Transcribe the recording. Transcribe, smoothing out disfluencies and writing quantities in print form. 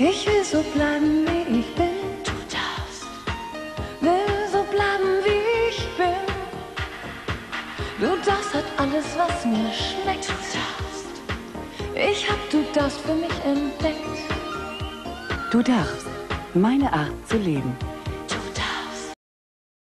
Ich will so bleiben, wie ich bin. Du darfst. Will so bleiben, wie ich bin. Du darfst halt alles, was mir schmeckt. Du darfst. Du darfst für mich entdeckt. Du darfst. Meine Art zu leben.